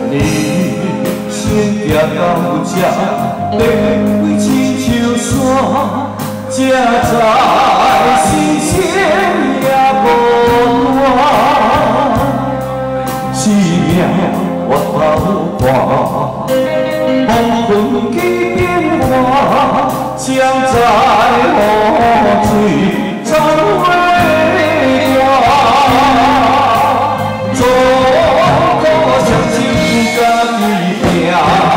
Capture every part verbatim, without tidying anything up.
你先行到这，地位亲像山，才知心声也无暖。生命我头看，风云起变化，才知雨水怎会断。做个相信家己拼。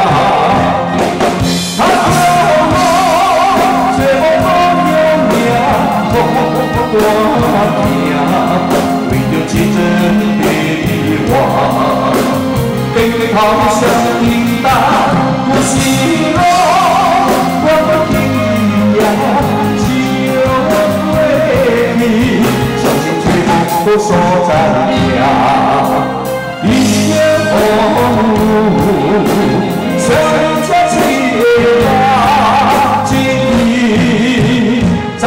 我行，为着一阵迷惘，顶头上迎担有时路，我不轻易也笑过你，相信最好所在行，一生风雨，相加起来，一年怎？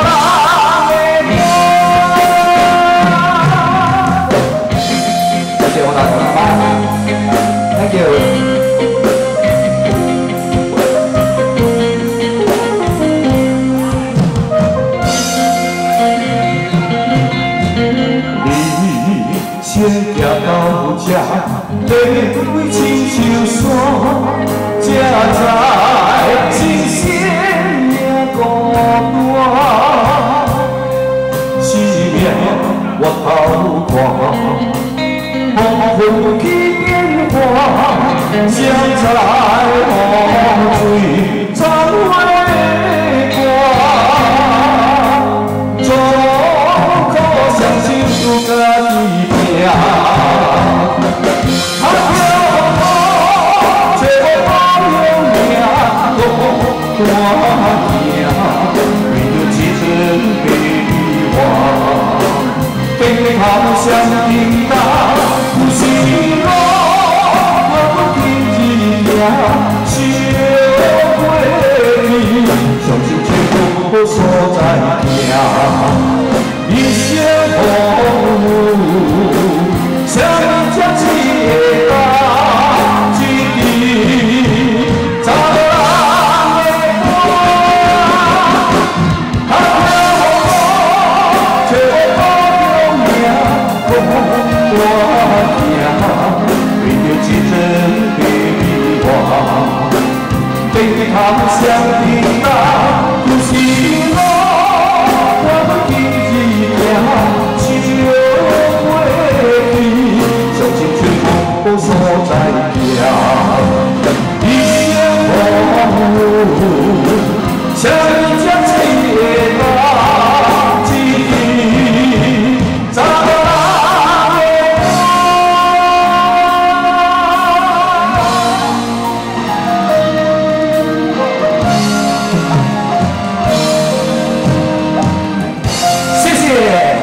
Thank you. 你先行到这，地位亲像山，才知心声也孤单。生命我头看。 风起变化，才知雨水怎会断。做可相信自家己拼，啊叫我找我用命孤单行，为着一阵迷惘，顶头上迎担。 有时路，我不轻易也笑过你，相信最好所在行，一生风雨，相接一个家，一地十人的歌，啊叫我保重命，我。 为着一阵迷惘，顶头上迎担。